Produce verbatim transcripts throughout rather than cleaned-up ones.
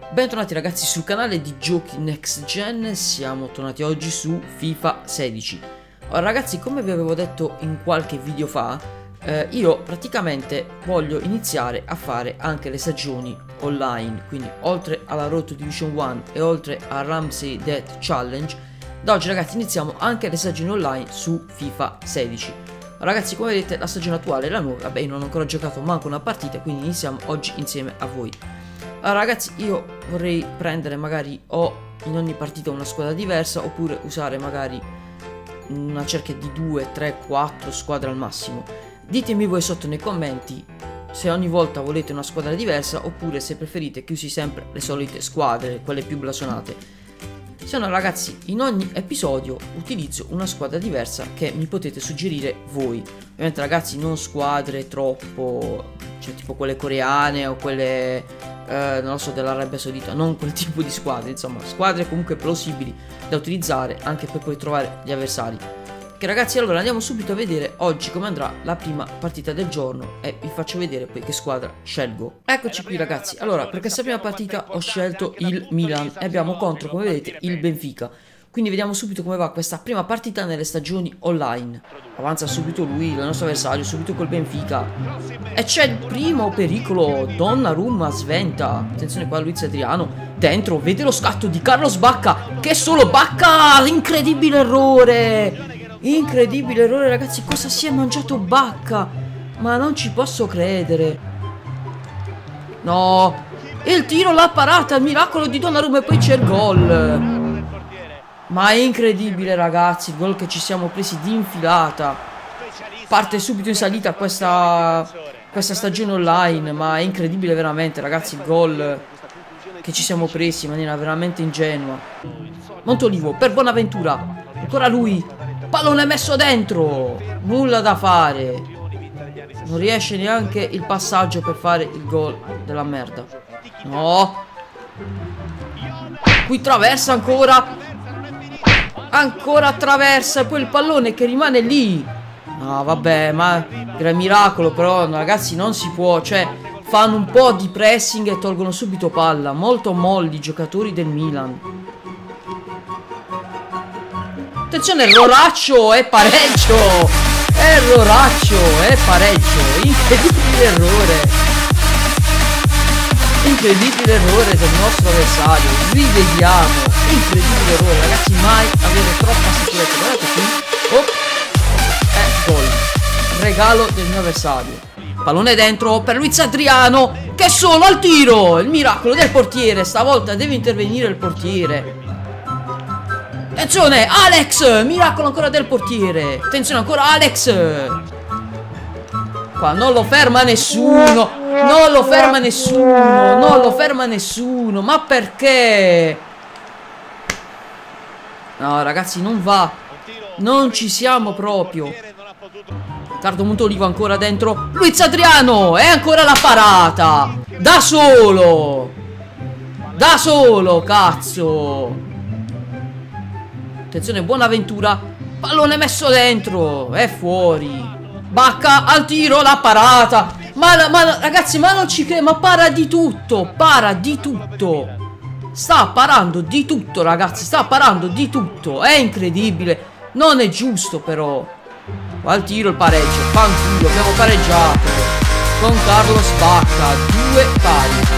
Bentornati ragazzi sul canale di Giochi Next Gen, siamo tornati oggi su FIFA sedici. Ora ragazzi, come vi avevo detto in qualche video fa, eh, io praticamente voglio iniziare a fare anche le stagioni online, quindi oltre alla Road to Division uno e oltre a Ramsey Death Challenge, da oggi ragazzi iniziamo anche le stagioni online su FIFA sedici. Ragazzi, come vedete la stagione attuale è la nuova, vabbè io non ho ancora giocato manco una partita, quindi iniziamo oggi insieme a voi. Allora ragazzi, io vorrei prendere magari o in ogni partita una squadra diversa, oppure usare magari una cerchia di due, tre, quattro squadre al massimo. Ditemi voi sotto nei commenti se ogni volta volete una squadra diversa, oppure se preferite che usi sempre le solite squadre, quelle più blasonate. Se no ragazzi, in ogni episodio utilizzo una squadra diversa che mi potete suggerire voi. Ovviamente ragazzi, non squadre troppo, cioè tipo quelle coreane o quelle eh, non lo so, dell'Arabia Saudita, non quel tipo di squadre, insomma squadre comunque plausibili da utilizzare anche per poi trovare gli avversari. Ok ragazzi, allora andiamo subito a vedere oggi come andrà la prima partita del giorno e vi faccio vedere poi che squadra scelgo. Eccoci qui ragazzi, allora per questa prima partita ho scelto il Milan e abbiamo contro, come vedete, il Benfica. Quindi vediamo subito come va questa prima partita nelle stagioni online. Avanza subito lui, il nostro avversario, subito col Benfica. E c'è il primo pericolo, Donnarumma sventa. Attenzione qua Luiz Adriano, dentro, vede lo scatto di Carlos Bacca, che solo Bacca, incredibile errore. Incredibile errore ragazzi, cosa si è mangiato Bacca? Ma non ci posso credere. No, il tiro, la parata, il miracolo di Donnarumma e poi c'è il gol. Ma è incredibile ragazzi, il gol che ci siamo presi di infilata. Parte subito in salita questa, questa stagione online, ma è incredibile veramente ragazzi il gol che ci siamo presi in maniera veramente ingenua. Montolivo per Bonaventura, ancora lui, pallone messo dentro, nulla da fare. Non riesce neanche il passaggio per fare il gol della merda. No. Qui traversa ancora. Ancora attraversa e poi il pallone che rimane lì. No vabbè, ma era miracolo, però ragazzi non si può. Cioè fanno un po' di pressing e tolgono subito palla. Molto molli i giocatori del Milan. Attenzione, erroraccio e pareggio. Erroraccio e pareggio. Incredibile errore. Incredibile errore del nostro avversario. Rivediamo. Incredibile errore ragazzi, mai avere troppa sicurezza. Guardate qui. Oh. Eh, gol. Regalo del mio avversario. Pallone dentro per Luiz Adriano, che solo al tiro. Il miracolo del portiere. Stavolta deve intervenire il portiere. Attenzione, Alex. Miracolo ancora del portiere. Attenzione ancora Alex. Qua non lo ferma nessuno. Non lo ferma nessuno. Non lo ferma nessuno. Ma perché? No ragazzi, non va. Non ci siamo proprio. Riccardo Montolivo ancora dentro. Luiz Adriano. E ancora la parata. Da solo. Da solo, cazzo. Attenzione, Bonaventura. Pallone messo dentro. È fuori. Bacca al tiro, la parata. Ma, ma ragazzi, ma non ci credo. Ma para di tutto. Para di tutto. Sta parando di tutto ragazzi. Sta parando di tutto. È incredibile. Non è giusto però. Qua al tiro il pareggio. Fanculo, abbiamo pareggiato con Carlos Bacca. Due pari.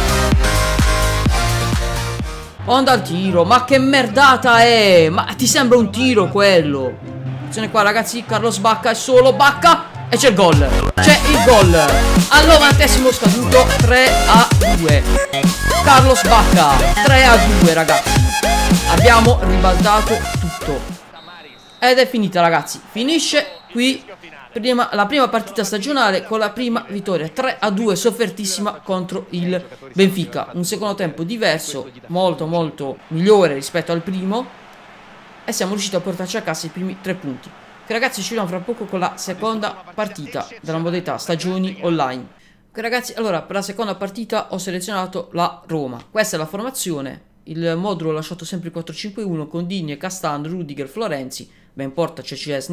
Onda al tiro. Ma che merdata è? Ma ti sembra un tiro quello? Attenzione qua ragazzi, Carlos Bacca è solo Bacca. E c'è il gol. C'è il gol al novantesimo scaduto. Tre a due. Carlos Bacca. Tre a due ragazzi. Abbiamo ribaltato tutto. Ed è finita ragazzi. Finisce qui prima, la prima partita stagionale con la prima vittoria. Tre a due soffertissima contro il Benfica. Un secondo tempo diverso, molto molto migliore rispetto al primo. E siamo riusciti a portarci a casa i primi tre punti. Ok ragazzi, ci vediamo fra poco con la seconda partita della modalità stagioni online. Ok ragazzi, allora per la seconda partita ho selezionato la Roma. Questa è la formazione. Il modulo ho lasciato sempre il quattro cinque uno con Digne, Castano, Rudiger, Florenzi. Ben in porta c'è Szczesny.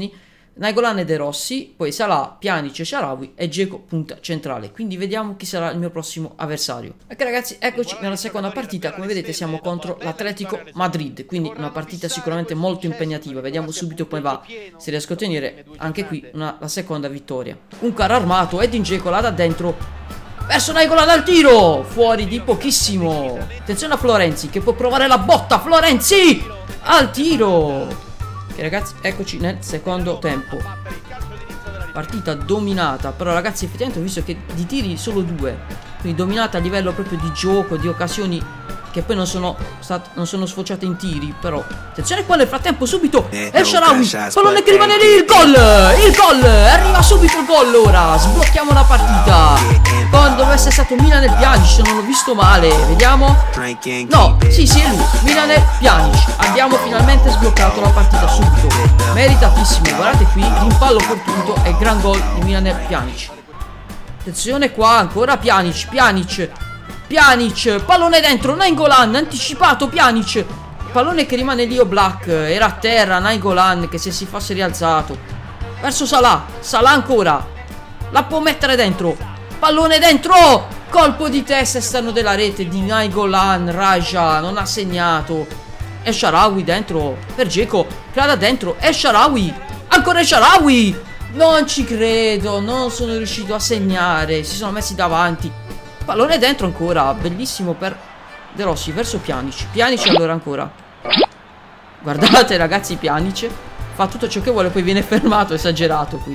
Nainggolan e De Rossi, poi Salah, Pjanic e Shaarawy e Dzeko punta centrale. Quindi vediamo chi sarà il mio prossimo avversario. Ok ragazzi, eccoci nella seconda partita. Come vedete siamo contro l'Atletico Madrid, quindi una partita sicuramente molto impegnativa. Vediamo subito come va, se riesco a ottenere anche qui una, la seconda vittoria. Un carro armato, Edin Dzeko là da dentro verso Nainggolan al tiro, fuori di pochissimo. Attenzione a Florenzi che può provare la botta. Florenzi al tiro. Ok ragazzi, eccoci nel secondo tempo. Partita dominata. Però ragazzi effettivamente ho visto che di tiri solo due. Quindi dominata a livello proprio di gioco, di occasioni che poi non sono, state, non sono sfociate in tiri. Però attenzione qua nel frattempo subito El Shaarawy, pallone che rimane lì. Il gol, il gol, arriva subito il gol. Ora sblocchiamo la partita. Con dovesse essere stato Milan e Pjanic, non l'ho visto male. Vediamo. No, sì sì è lui, Milan e Pjanic. Abbiamo finalmente sbloccato la partita subito. Meritatissimo, guardate qui, rimpallo fortuito e gran gol di Milan e Pjanic. Attenzione qua, ancora Pjanic, Pjanic Pjanic, pallone dentro, Nainggolan, anticipato Pjanic. Pallone che rimane lì, Oblak, era a terra, Nainggolan che se si fosse rialzato. Verso Salah, Salah ancora. La può mettere dentro. Pallone dentro, colpo di testa esterno della rete di Nainggolan. Raja non ha segnato. El Shaarawy dentro per Dzeko, che là da dentro, El Shaarawy, ancora El Shaarawy. Non ci credo, non sono riuscito a segnare, si sono messi davanti. Pallone dentro ancora, bellissimo per De Rossi verso Pjanic. Pjanic allora ancora. Guardate ragazzi, Pjanic fa tutto ciò che vuole, poi viene fermato, esagerato qui.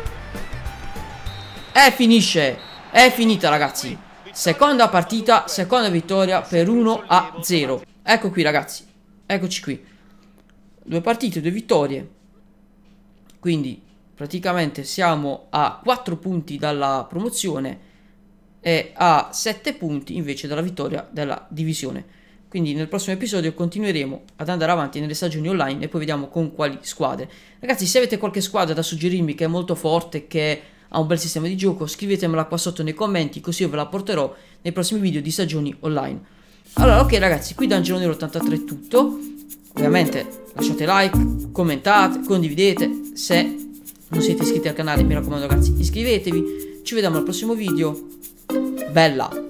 E finisce, è finita ragazzi. Seconda partita, seconda vittoria per uno a zero. Ecco qui ragazzi, eccoci qui. Due partite, due vittorie. Quindi praticamente siamo a quattro punti dalla promozione e a sette punti invece dalla vittoria della divisione. Quindi nel prossimo episodio continueremo ad andare avanti nelle stagioni online e poi vediamo con quali squadre. Ragazzi, se avete qualche squadra da suggerirmi che è molto forte, che ha un bel sistema di gioco, scrivetemela qua sotto nei commenti, così io ve la porterò nei prossimi video di stagioni online. Allora ok ragazzi, qui da Angelo Nero ottantatré è tutto. Ovviamente lasciate like, commentate, condividete. Se non siete iscritti al canale mi raccomando ragazzi iscrivetevi. Ci vediamo al prossimo video. Bella!